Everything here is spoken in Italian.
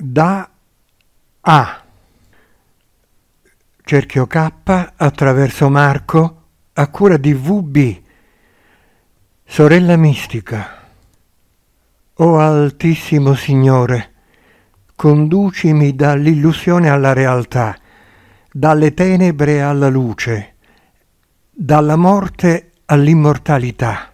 Da A. Cerchio K attraverso Marco a cura di VB, sorella mistica. O Altissimo Signore, conducimi dall'illusione alla realtà, dalle tenebre alla luce, dalla morte all'immortalità.